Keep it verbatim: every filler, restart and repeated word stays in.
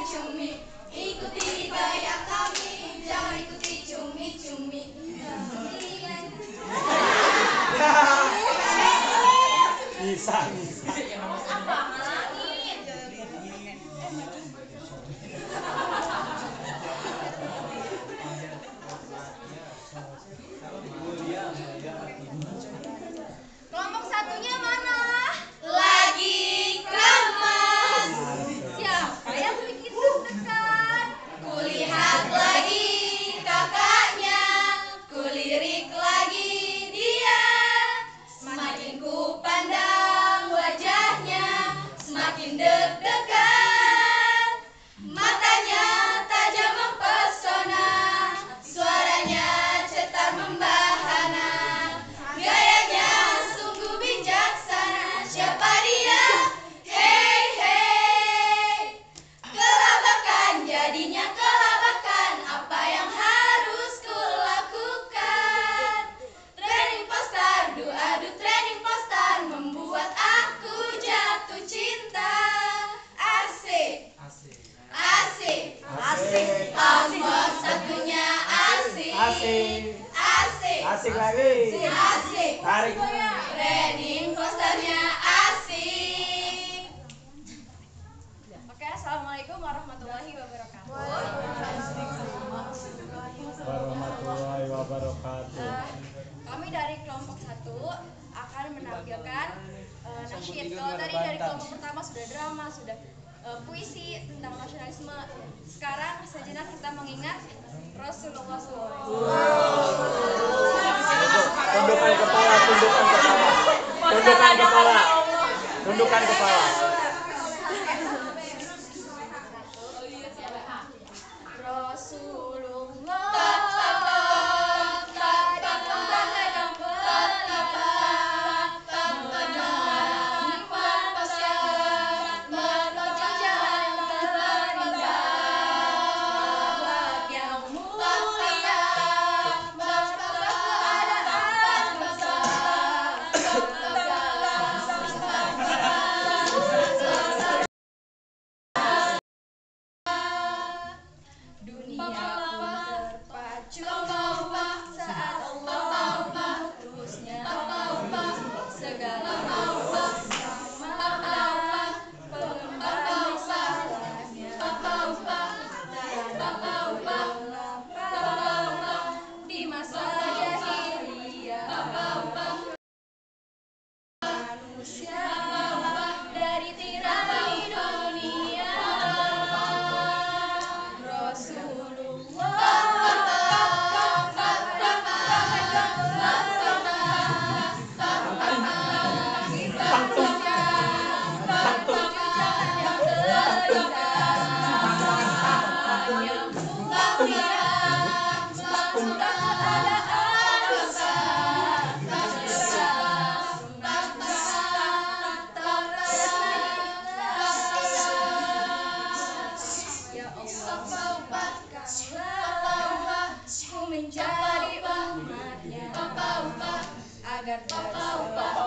cumi-cumi, ikuti gaya kami, jangan ikuti cumi-cumi. Bisa, bisa. Apa lagi? Kelompok satunya mana? Lagi kemas. Siapa yang bikin deg-degan? Kulihat lagi kakaknya, kulirik lagi dia. Semakin ku pandang wajahnya, semakin deg-degan. Matanya tajam mempesona, suaranya cetar membahana. Gayanya sungguh bijaksana. Siapa dia? Hei hei, kelabakan jadinya kelabakan. Apa yang harus kulakukan? Training poster, adu training poster membuat aku jatuh cinta. Asik, asik, asik, kelompok satunya asik, Asik. asik, Asik lagi. asik. Tarik. Training posternya asik. Oke, assalamualaikum warahmatullahi wabarakatuh. Warahmatullahi wabarakatuh. Eh, kami dari kelompok satu akan menampilkan eh, nasyid. Kalau tadi dari kelompok pertama sudah drama, sudah eh, puisi tentang nasionalisme. Sekarang sejenak kita mengingat Rasulullah shallallahu alaihi wasallam. Tundukkan kepala, tundukkan kepala. Tundukkan kepala. Tundukkan kepala. Dunia pun terpacu saat Allah mengutusnya. Segala sama pengemban risalahnya. Di masa jahiliyah manusia dari tirani dunia. Ku menjadi umatnya agar tak salah